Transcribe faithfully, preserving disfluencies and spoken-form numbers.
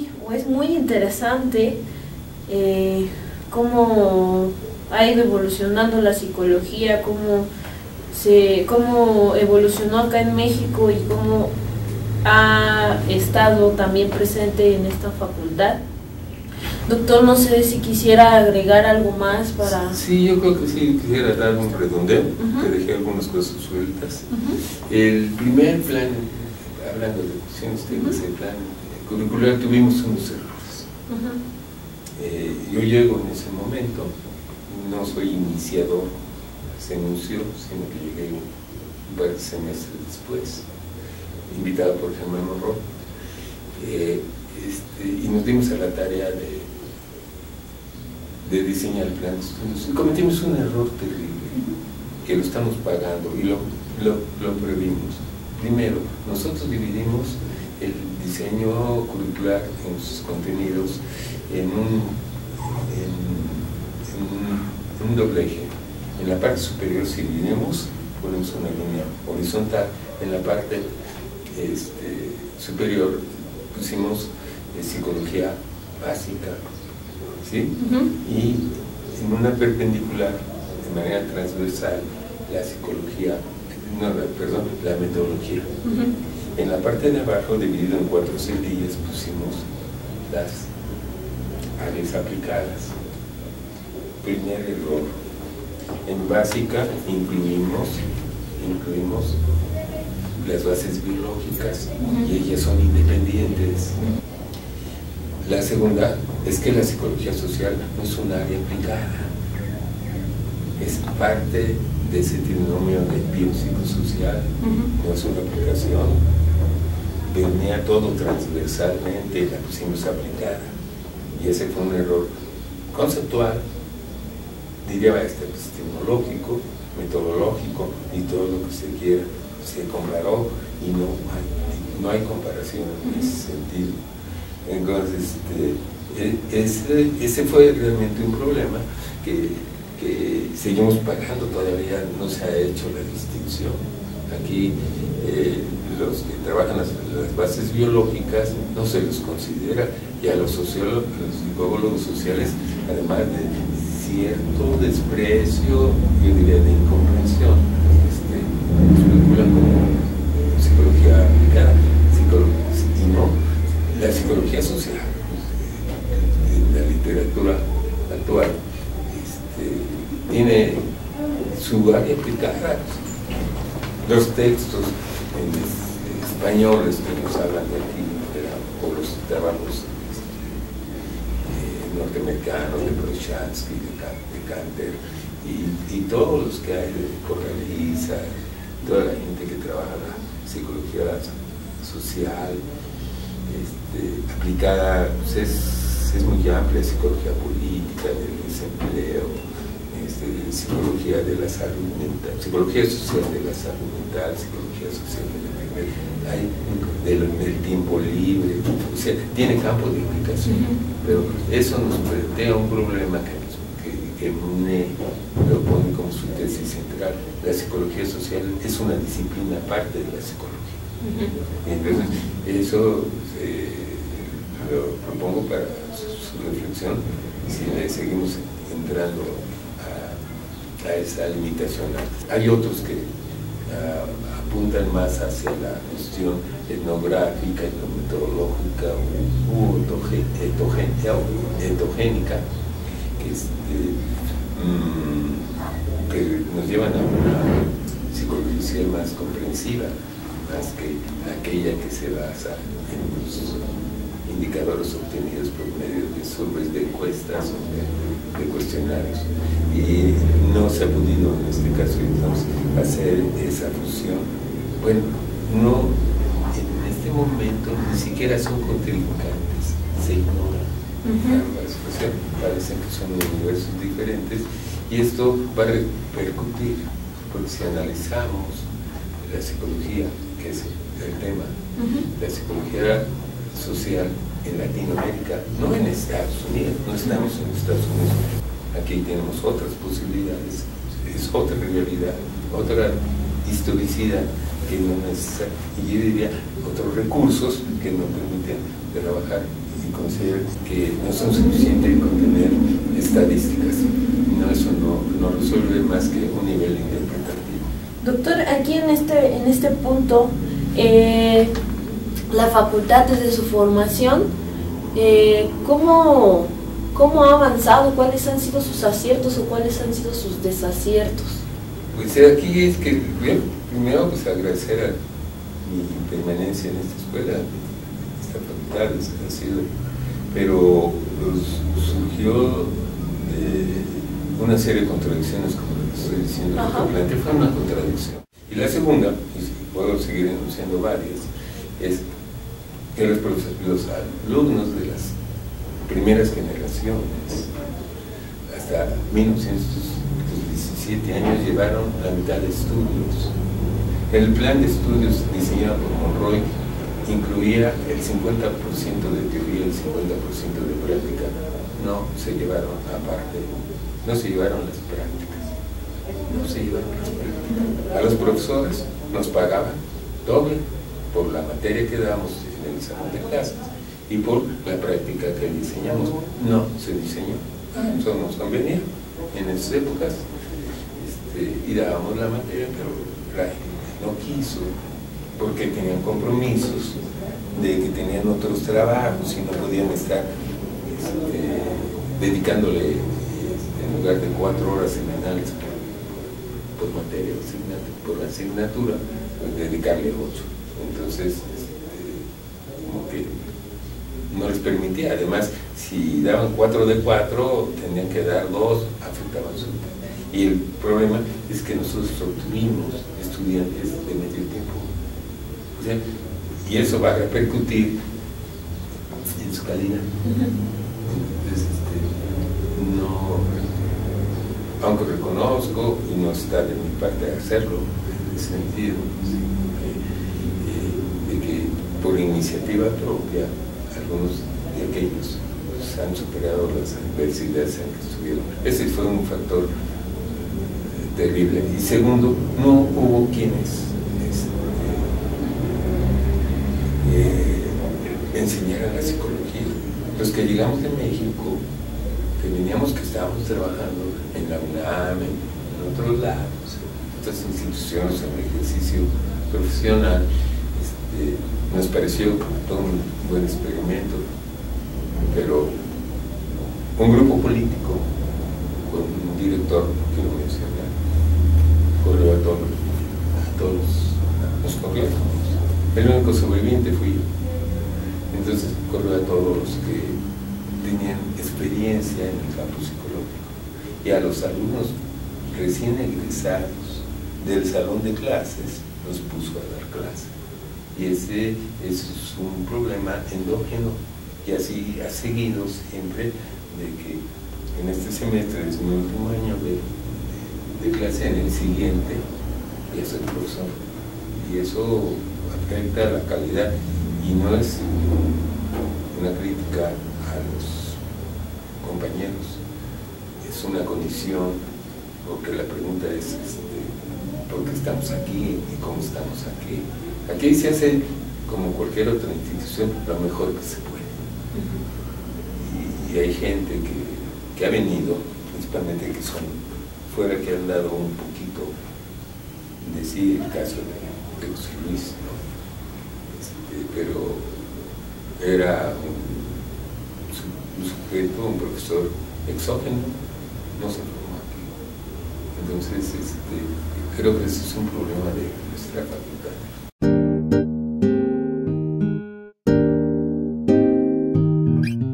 muy, o es muy interesante eh, cómo ha ido evolucionando la psicología, cómo, se, cómo evolucionó acá en México y cómo ha estado también presente en esta facultad. Doctor, no sé si quisiera agregar algo más para... Sí, yo creo que sí, quisiera dar un redondeo, uh-huh. que dejé algunas cosas sueltas. Uh-huh. El primer plan, hablando de cuestiones técnicas, uh-huh. el plan curricular, tuvimos unos errores. Uh-huh. eh, yo llego en ese momento, no soy iniciador, se anunció, sino que llegué un par de semestres después, invitado por Germán Monroy, eh, este, y nos dimos a la tarea de de diseñar el plan de estudios. Y cometimos un error terrible, que lo estamos pagando y lo, lo, lo previmos. Primero, nosotros dividimos el diseño curricular en sus contenidos en un, en, en un, en un doble eje. En la parte superior, si dividimos, ponemos una línea horizontal. En la parte este, superior pusimos eh, psicología básica, ¿sí? Uh-huh. Y en una perpendicular, de manera transversal, la psicología, no, perdón, la metodología. Uh-huh. En la parte de abajo, dividido en cuatro cerillas, pusimos las áreas aplicadas. Primer error. En básica incluimos, incluimos las bases biológicas, uh-huh. y ellas son independientes. Uh-huh. La segunda es que la psicología social no es un área aplicada, es parte de ese trinomio de biopsicosocial, uh-huh. no es una aplicación, venía todo transversalmente y la pusimos aplicada, y ese fue un error conceptual, diría este, epistemológico, metodológico y todo lo que se quiera, se comparó y no hay, no hay comparación en ese sentido. Entonces, este, ese, ese fue realmente un problema que, que seguimos pagando, todavía no se ha hecho la distinción. Aquí eh, los que trabajan las, las bases biológicas no se los considera, y a los sociólogos, los psicólogos sociales, además de cierto desprecio, yo diría de incomprensión, este, nos vinculan como psicología aplicada, psicología, y no la psicología social. En la literatura actual este, tiene su área aplicada. Los textos en españoles que nos hablan de aquí, o los trabajos este, eh, norteamericanos de Prochansky, de, de Canter, y, y todos los que hay de Corraliza, toda la gente que trabaja la psicología social, Este, aplicada, pues es, es muy amplia, psicología política, del desempleo, este, psicología de la salud mental, psicología social de la salud mental, psicología social de la primer, hay del, del tiempo libre, o sea, tiene campo de aplicación, uh-huh. pero eso nos plantea un problema que, que, que MUNE lo pone como su tesis central. La psicología social es una disciplina aparte de la psicología. Uh-huh. Entonces, eso eh, lo propongo para su, su reflexión, si le seguimos entrando a, a esa limitación. Hay otros que uh, apuntan más hacia la cuestión etnográfica, etnometodológica u etogénica, que, este, mmm, que nos llevan a una psicología más comprensiva, más que aquella que se basa en los indicadores obtenidos por medio de surveys, de encuestas o de, de cuestionarios. Y no se ha podido, en este caso, digamos, hacer esa fusión. Bueno, no, en este momento ni siquiera son contrincantes, se ignoran. Uh-huh. Ambas, o sea, parecen que son universos diferentes, y esto va a repercutir, porque si analizamos la psicología, que es el tema, uh-huh. la psicología social en Latinoamérica, no en Estados Unidos, no estamos en Estados Unidos, aquí tenemos otras posibilidades, es otra realidad, otra historicidad que no necesita, y yo diría otros recursos que nos permiten trabajar y reconocer que no son suficientes con tener estadísticas. No, eso no, no resuelve más que un nivel interpretativo. Doctor, aquí en este, en este punto, eh, la facultad desde su formación, eh, ¿cómo, ¿cómo ha avanzado? ¿Cuáles han sido sus aciertos o cuáles han sido sus desaciertos? Pues aquí es que, bien, primero pues agradecer a mi permanencia en esta escuela, esta facultad, ha sido, pero pues, surgió de una serie de contradicciones, como lo que estoy diciendo, lo que planteé fue una contradicción. Y la segunda, y si puedo seguir enunciando varias, es que los, los alumnos de las primeras generaciones, hasta mil novecientos diecisiete años, llevaron la mitad de estudios. El plan de estudios diseñado por Monroy incluía el cincuenta por ciento de teoría y el cincuenta por ciento de práctica. No se llevaron aparte, no se llevaron las prácticas, no se llevaron las prácticas. A los profesores nos pagaban doble por la materia que damos en el salón de clases y por la práctica que diseñamos. No se diseñó, eso nos convenía en esas épocas, este, y dábamos la materia, pero la gente no quiso, porque tenían compromisos de que tenían otros trabajos y no podían estar este, dedicándole, este, en lugar de cuatro horas semanales por, por materia por la asignatura, pues dedicarle ocho. Entonces, este, como que no les permitía. Además, si daban cuatro de cuatro, tenían que dar dos, afectaban su tiempo. Y el problema es que nosotros obtuvimos estudiantes de medio tiempo. O sea, y eso va a repercutir en su calidad. Entonces, este, no, aunque reconozco, y no está de mi parte hacerlo, en ese sentido, ¿sí? eh, de que por iniciativa propia, algunos de aquellos pues, han superado las adversidades en que estuvieron. Ese fue un factor terrible. Y segundo, no hubo quienes este, eh, enseñaran la psicología. Los que llegamos de México, que veníamos, que estábamos trabajando en la UNAM, en, en otros lados, en otras instituciones, en el ejercicio profesional, este, nos pareció todo un buen experimento, pero un grupo político con un director, no quiero mencionar, corrió a todos, a todos los corrió. El único sobreviviente fui yo. Entonces corrió a todos los que tenían experiencia en el campo psicológico y a los alumnos recién egresados del salón de clases los puso a dar clases. Y ese, ese es un problema endógeno y así ha seguido siempre, de que en este semestre es mi último año de, de, de clase, en el siguiente ya soy profesor, y eso afecta la calidad, y no es una crítica a los compañeros, es una condición, porque la pregunta es este, ¿por qué estamos aquí y cómo estamos aquí? Aquí se hace, como cualquier otra institución, lo mejor que se puede. Y, y hay gente que, que ha venido, principalmente que son fuera, que han dado un poquito, decir el caso de, de José Luis, ¿no? Este, pero era un, un sujeto, un profesor exógeno, no se formó aquí. Entonces, este, creo que ese es un problema de nuestra facultad.